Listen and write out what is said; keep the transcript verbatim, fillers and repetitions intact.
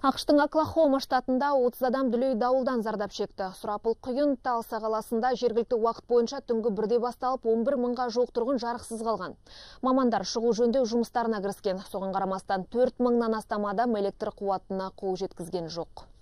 ақштың Оклахома штатында отыз адам дүлей дауылдан зардап шекті. Сұрапыл құйын Талса қаласында жергілікті уақыт бойынша түнгі бірде басталып, он бір мыңға жуық тұрғын жарықсыз қалған. Мамандар шұғыл жөндеу жұмыстарына кіріскен. Соған қарамастан төрт мыңнан астам адам электр қуатына қол жеткізген жоқ.